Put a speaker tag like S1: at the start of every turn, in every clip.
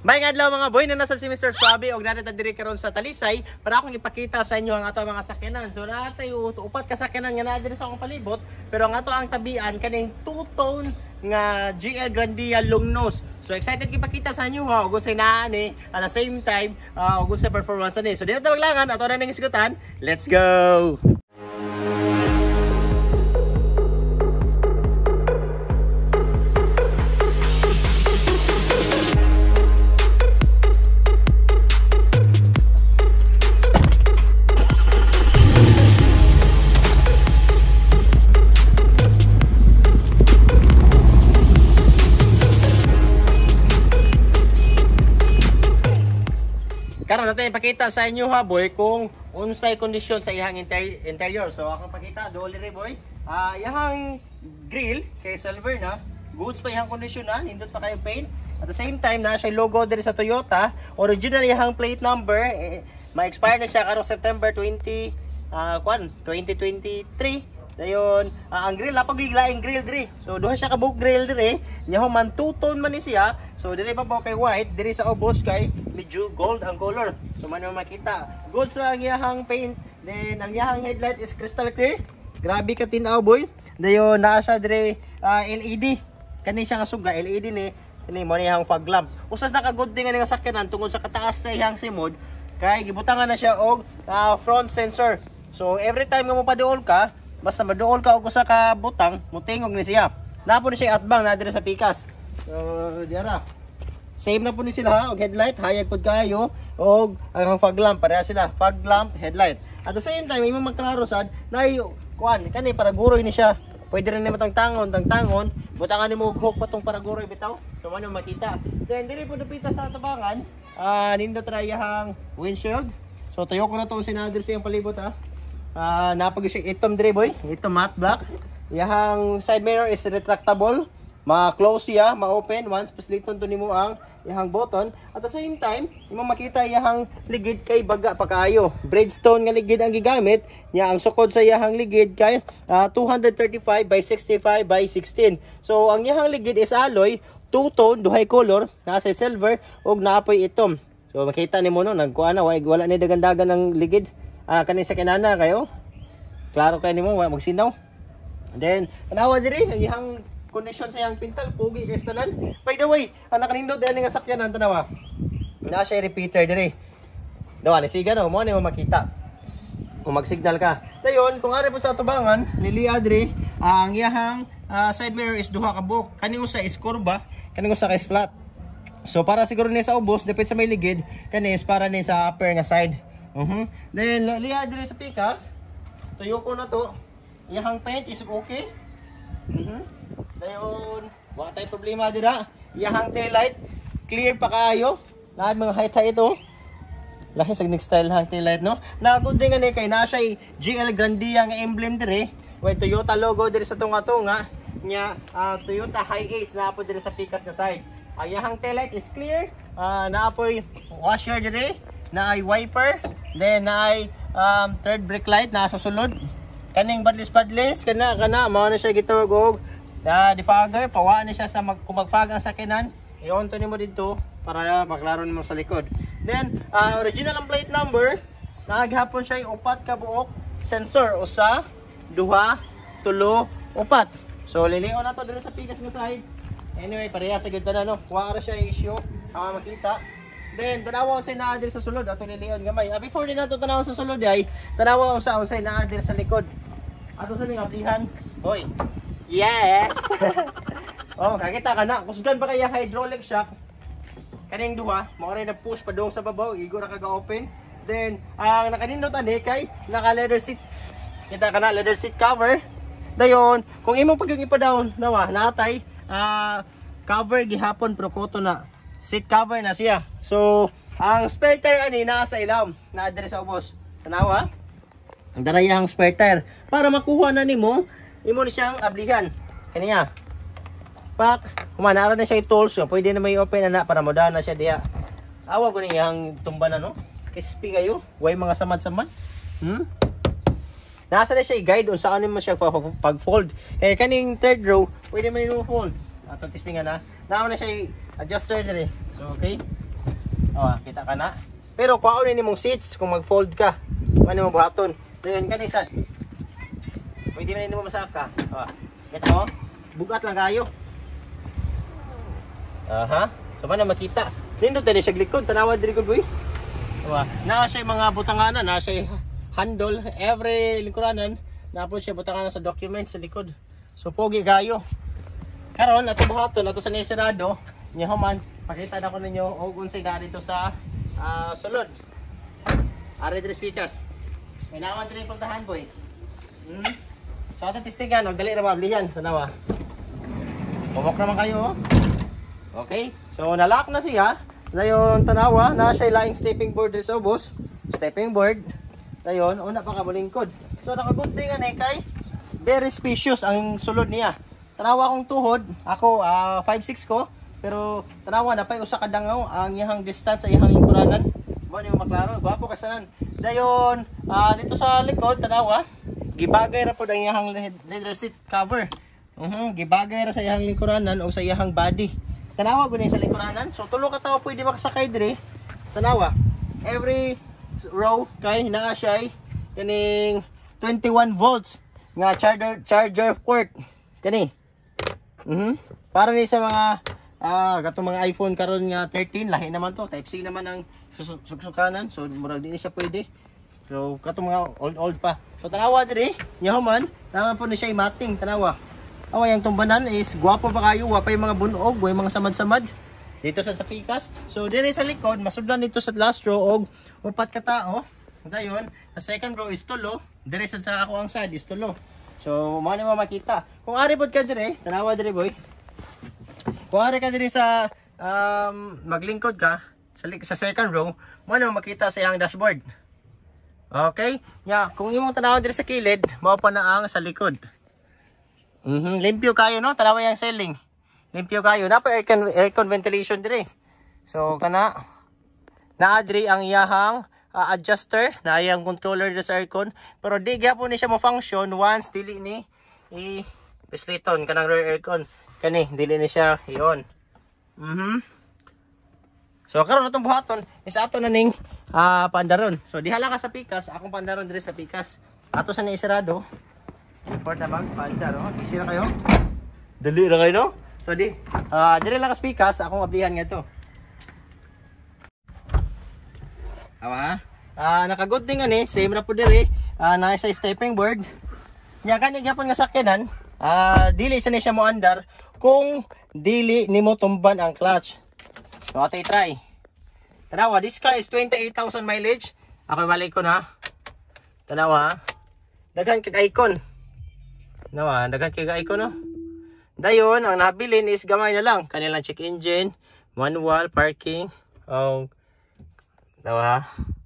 S1: May adlaw mga boy na nasa si Mr. Swabe og narita diri karon sa Talisay para akong ipakita sa inyo ang ato mga sakyanan. So natay upat ka sakyanan nga naa diri sa akong palibot, pero ang ato ang tabian kaning two-tone nga GL Grandia long nose. So excited ipakita sa inyo ha ug unsay naa ni at the same time ug unsay performance ni. So dito ta maglangan ato na ning isgutan. Let's go. Karon natin ipakita sa inyo ha boy kung unsay kondisyon sa iyang interior. So ako pakita dole re boy. Iyang grill kay silver na, goods pa iyang kondisyon na, nindot pa kayo paint. At the same time na siya logo diri sa Toyota, original iyang plate number, ma-expire na siya karong September 2023. Dayon, ang grill napagiglaing grill diri. So duha siya ka book grill diri. Nya man two-tone man ni siya. So diri pa po kay white, diri sa ubos kay medyo gold ang color. So man makita. Goods ra ang iyang paint. Then ang iyang headlight is crystal clear. Grabe ka tinaw boy. Dayon naa siya diri LED. Kani siya nga suga LED ni. Kani mo ni iyang fog lamp. Usas naka-good din nga sakyanan tungod sa kataas na iyang simod. Kay gibutangan na siya og front sensor. So every time nga mo paduol ka, basta maduol ka og usa ka butang, mutingog ni siya. Napo ni siya atbang na diri sa pikas. So, diara. Same na po ni sila ha, og headlight, hayag pod kayo, og ang fog lamp, pareha sila, fog lamp, headlight. At the same time, imo magklaro sad, nay kuan, kani para guroy ni siya. Pwede rin nimo tangon, butangan nimo og hook patong para guroy bitaw. So man makita. Then dili po napita sa tabangan, nindot ra iyang windshield. So tuyo ko na to sinader sa iyang palibot ha. Napag siya itom dre boy, ito matte black. Iyang side mirror is retractable. Ma-close siya, ma-open once pasliton to nimo ang iyang button. At the same time, imo makita iyang ligid kay baga pa kaayo. Bridgestone nga ligid ang gigamit. Nya ang sukod sa iyang ligid kay 235 by 65 by 16. So ang iyang ligid is alloy, two-tone, duhay color, nasa silver ug naapoy itom. So makita nimo no, nagkuana wala ni dagandagan ng ligid. Kani sa kinana kayo. Klaro kay nimo wala magsinaw. And then tanawa diri ang iyang condition sa iyang pintal pugi kay tanan. By the way, ang nakanindot dili nga sakyanan tanawa. Na siya repeater diri. Daw ani siga no mo ni mo makita. Kung mag-signal ka. Dayon kung ari po sa tubangan lilia diri ang iyang side mirror is duha ka buok. Kani usa is kurba, kani usa ka is flat. So para siguro ni sa ubos depende sa may ligid, kani is para ni sa upper nga side. Then liya dire sa pikas. Tuyo ko na to. Iyang paint is okay. Dayon, wala tayong problema dira. Iyang tail light clear pa kaayo. Lahat mga height ito. Lahi sa next style hang tail light no. Nagud din nga kay na siya GL Grandia nga emblem dire. With Toyota logo dire sa tunga-tunga nya Toyota Hi-Ace na po dire sa pikas nga side. Ang iyang tail light is clear. Naapoy washer dire, na ay wiper. Then ay third brake light nasa sulod. Kaning badlis kana mao na siya gitawag og defogger, pawa na siya sa kung magfog ang sakyanan. I-on to nimo dito para maklaro nimo sa likod. Then original ang plate number, naghapon siya upat ka buok sensor usa, duha, tulo, upat. So lilion na to dito sa pikas nga side. Anyway, pareha sa gid na no. Wa ra siya issue, makita. Then tanawa unsay naa diri sa sulod ato nilion gamay. Before din nato tanawa sa sulod ay tanawa sa unsay naa diri sa likod. Ato sa ning ablihan. Hoy. Yes. Oh, kakita ka na. Kusgan pa kaya hydraulic shock. Kaning duha, mao ray na push pa dong sa babaw, igo ra kaga open. Then ang nakanindot ani kay naka leather seat. Kita ka na leather seat cover. Dayon, kung imong pagyung ipa-down nawa, natay cover gihapon pero koto na. Seat cover na siya. So, ang spare tire ani naa sa ilawom, naa diri sa ubos. Tanawa. Ang darayang spare tire para makuha na nimo, imo ni siyang ablihan. Kaniya. Pak, kumanara na siya i-tools, pwede na may open na para modahan na siya diha. Awa ko niyang tumba na no. Crispy kayo, way mga samad-samad. Nasa na siya i-guide on saan mo siya pag-fold. Kaya kaning third row, pwede man i-fold. Ato testingan na. Naman na siya i-adjuster diri. So okay. Kita ka na. Pero kuhaon ni mong seats kung mag-fold ka. Ano mo buhaton? Dayon kanisan. Pwede na mo masaka. Ito, bugat lang kayo. So man na makita. Nindot dali siya likod, tanawa diri gud boy. Naa siya mga butanganan, naa siya handle, every lingkuranan, naa po siya butanganan sa documents sa likod. So pogi kayo. Karon ato buhaton ato sa nisirado, nya human pakita na ko ninyo og unsay na dito sa sulod. Are diri speakers. May naman diri pagtahan boy. So ato testingan og dali ra mablihan, tanawa. Bumok naman kayo. Okay, so nalock na siya. Dayon tanawa na siya laing stepping board dito sa ubos. Stepping board. Dayon una pa ka molingkod. So nakagunting ani kay very spacious ang sulod niya. Tanawa kong tuhod, ako 5'6" ko, pero tanawa na pay usa ka dangaw ang iyang distance sa iyang lingkuranan. Mo ni maklaro, gwapo kasanan. Dayon dito sa likod tanawa, gibagay ra pod ang iyang leather seat cover. Gibagay ra sa iyang lingkuranan o sa iyang body. Tanawa gud sa lingkuranan. So tulo ka tawo pwede makasakay dire. Tanawa. Every row kay naa siya kaning 21 volts nga charger port kani. Para ni sa mga gatong mga iPhone karon nga 13 lahi naman to. Type C naman ang suksukanan. So murag di ni siya pwede. So katong mga old pa. So tanawa dire, nya human, tama po ni siya mating tanawa. Ang tumbanan is guwapo pa kayo, wapay mga bunog, way mga samad-samad dito sa pikas. So dire sa likod, masudlan dito sa last row og upat ka tao. Dayon, sa second row is tulo, dire sa ako ang side is tulo. So mo na makita. Kung ari pod ka dire, tanawa dire boy. Kung ari ka dire sa maglingkod ka sa second row, mo na makita sa iyang dashboard. Okay? Kung imong tanawa dire sa kilid, mao pa na ang sa likod. Limpyo kayo no, tanawa yang ceiling. Limpyo kayo, napa aircon ventilation dire. So kana naadri ang iyahang adjuster, na iyang controller dire sa aircon, pero di gyapon ni siya mo function once dili ni pisliton kanang rear aircon. Kani dili ni siya iyon. So karon atong buhaton is ato na ning pandaron. So dihala ka sa pikas, akong pandaron dire sa pikas. Ato sa naisirado. Import na bang pandar, easy na kayo. Dali na kayo no? So dire lang ka pikas, akong ablihan nga to. Nakagood din ani, same ra po dire, na sa stepping board. Nya kani gyapon nga sakyanan, dili sa ni siya mo andar kung dili nimo tumban ang clutch. So atay try. Tanawa, this car is 28,000 mileage. Ako balik ko na. Tanawa, daghan kag icon. Tanawa, daghan kag icon no. Dayon ang nabilin is gamay na lang, kanilang check engine, manual, parking, tanawa.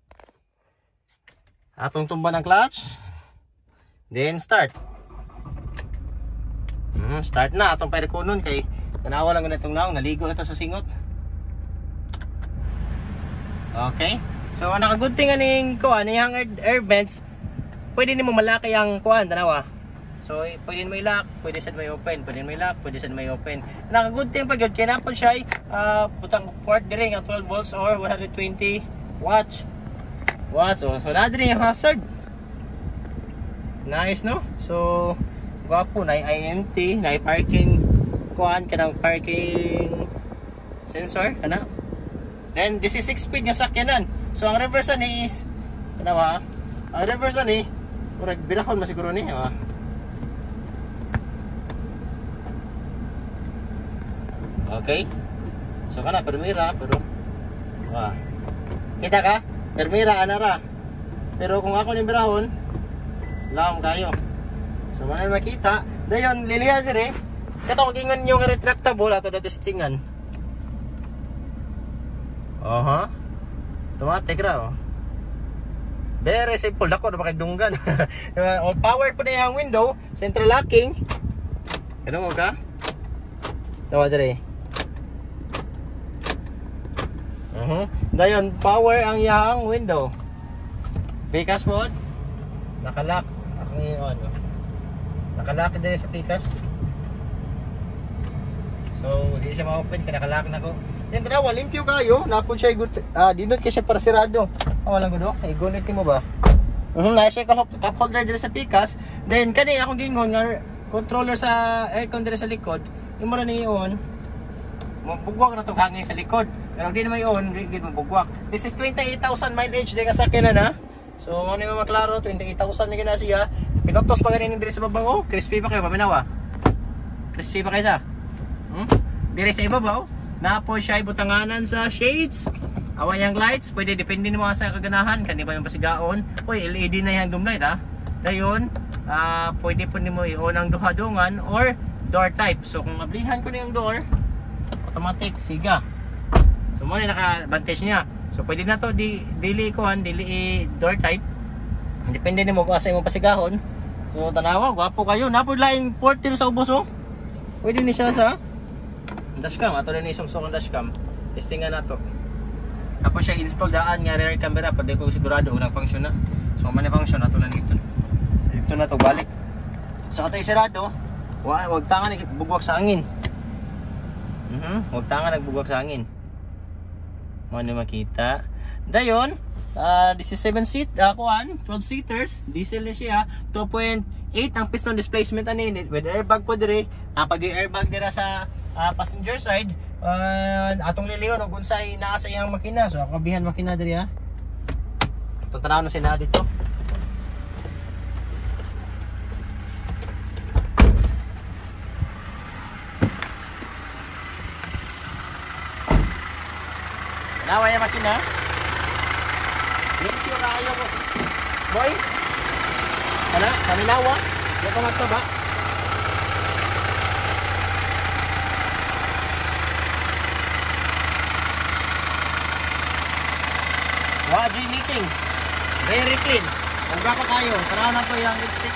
S1: Atong tumban ang clutch. Then start. Start na atong pairkunon kay tanawa lang ganitong naong naligo na ta sa singot. Okay. So naka-good thing aning kuan niyang air vents. Pwede nimo malaki ang kuan tanawa. So pwede mo i-lock, pwede sad may open, pwede mo i-lock, pwede sad may open. Naka-good thing pag yun kay napon siya butang port dire nga 12 volts or 120 watts. So na dire ang hazard. Nice no? So gwapo na IMT, na parking kuan kanang parking sensor kana. Then this is 6-speed nga sakyanan. So ang reverse ni is tanawa, ang reverse ni murag bilahon masiguro ni, Okay. So kana permira pero kita ka? Permira anara. Pero kung ako ni birahon, laom kayo. So man makita, dayon liliya dire. Kato gingon yung retractable ato dati settingan. Automatic ra Very simple dako na makagdunggan. Power po na yung window, central locking. Ano mo ka? Tawa dire. Dayon power ang yang window. Pikas mode. Nakalock. Nakalock din sa pikas. So, hindi siya ma-open kaya nakalock na ko. Then tanawa, limpyo kayo, napon siya dinot kay siya para sirado. Wala ko do. Ay gunit mo ba? Na siya cup holder dito sa pikas. Then kani akong gingon nga controller sa aircon dito sa likod. Imo ra ni on. Mabugwak na to hangin sa likod. Pero di na may on, rigid mabugwak. This is 28,000 mileage di ka sakyanan ha. So ano yung maklaro, 28,000 na gina siya. Pinotos pa ganin diri sa babaw. Crispy pa kayo paminawa. Crispy pa kayo sa. Diri sa ibabaw, napo siya ibutanganan sa shades. Awan yang lights, pwede depende mo sa kaganahan, kani ba yung pasigaon. Oy, LED na yang doom light ha. Dayon, pwede po nimo i-on ang duha-dungan or door type. So kung mablihan ko na yung door, automatic siga. So mo na naka-advantage niya. So pwede na to dili door type. Depende nimo kung asa imong pasigahon. So tanawa, gwapo kayo. Napo laing portal sa ubos oh. Pwede ni siya sa dashcam. Ato na ni isong dashcam. Testingan na to. Tapos siya install daan nga rear camera pa ko sigurado unang function na. So man function ato lang ito. Ito na to balik. So katay sirado, wag tangan nagbugwak sa hangin. Wag tangan nagbugwak sa hangin. Mo ni makita. Dayon, this is 7 seat, 12 seaters, diesel na siya, 2.8 ang piston displacement ani with airbag po dire. Pag airbag dira sa passenger side, atong liliyon og unsay naa sa iyang makina. So kabihan makina diri ha. Itong tanaw na sina dito. Nawa yung makina. Limpyo na kayo ko. Boy, kana, kaminawa. Hindi ko magsaba. Waji meeting. Very clean. Kung pa kayo, tanaw na po yung lipstick.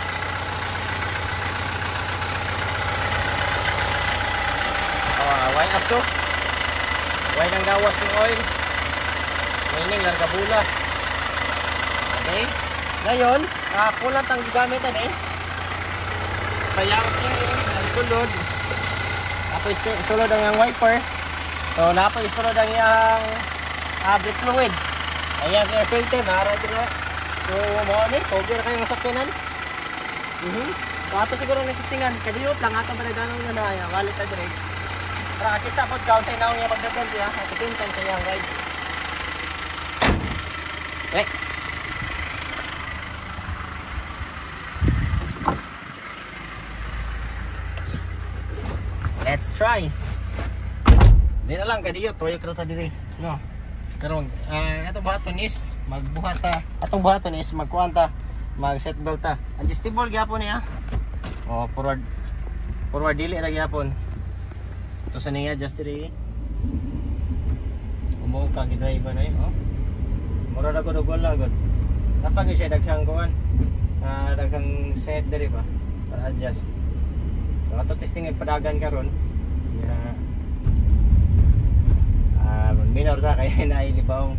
S1: Why aso? Why nang gawas ng oil? Meaning largabula. Okay? Ngayon, kulat ang gamit eh. Payawas niya sulod. Tapos sulod ang yung wiper. So napos sulod ang yung brake fluid. Ayan, air filter, nara dito. So mo ni, pogi ra kayo ng sakyanan. So ato siguro nagtisingan, kadiyot lang ato balaganon nga na ya, walit ta dire. Para kita pod kaon sa inaw niya pagdadal siya, at the same time sa iyang rides. Okay. Let's try. Di na lang kadiyot, toyo ka ta dire. No. Pero atong buhaton is magbuhat ta. Atong buhaton is magkuan ta, mag set belt ta. Adjustable gyapon niya. Oh, forward dili ra gyapon. Ito sa niya just dire. Umo ka gidrive na oh. Mura ra ko wala gud. Napag siya daghang kuan. Daghang set dire ba para adjust. So ato testing padagan karon. Minor ta kaya nailibaw.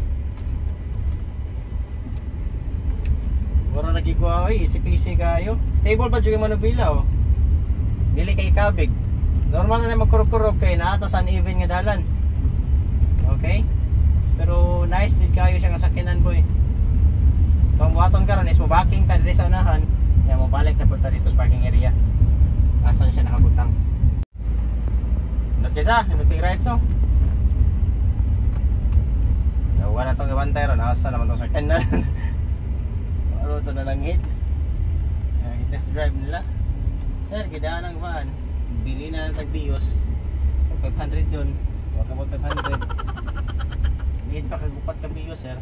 S1: Mura lagi ko ay easy-peasy kayo. Stable pa jud manubila oh. Dili kay kabig. Normal na magkurog-kurog kay naata sa uneven nga dalan. Okay? Pero nice din kayo siya nga sakyanan boy. Tong buhaton karon is mabaking ta diri sa unahan. Ya mabalik na punta dito sa parking area. Asan siya nakabutang. Nagkisa, nagting rights no. Wala na itong ibantay ron, asa naman itong sakyan na. Paro ito na lang hit. I-test drive nila. Sir, gidaan ang van. Bili na ng tag-bios. So 500 yun. Huwag ka mo 500. Hit pa kagupat ka bios sir.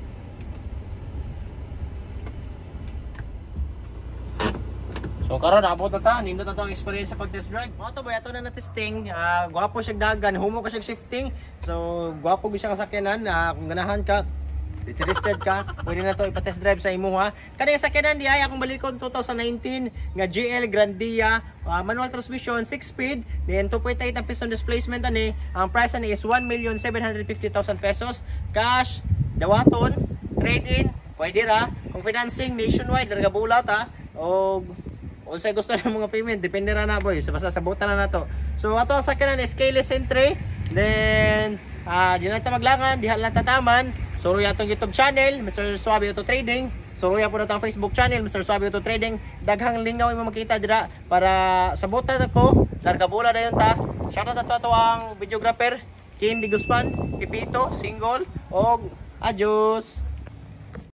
S1: So karon abot na ta, nindot na to ang experience sa pag-test drive. Moto boy, ato na testing. Gwapo siya dagan, humo ka siya shifting. So gwapo gyud siya kasakyanan. Kung ganahan ka, interested ka, pwede na to ipa-test drive sa imo ha. Kani sakyanan di ay akong balikon 2019 nga GL Grandia, manual transmission, 6-speed, then 2.8 ang piston displacement ani. Ang price ani is 1,750,000 pesos. Cash, dawaton, trade-in, pwede ra. Kung financing nationwide, larga bulat ha. O unsay gusto ng mga payment, depende ra na boy. So basta sabutan na nato. So ato ang sakyanan is keyless entry. Then di lang ta maglangan, diha lang tataman. Suruya atong YouTube channel, Mr. Suave Auto Trading. Suruya po na itong Facebook channel, Mr. Suave Auto Trading. Daghang lingaw yung makita dira para sabutan ako. Larga bola na yun ta. Shoutout ato ang videographer, King Di Guzman, Pipito, Single, og adios.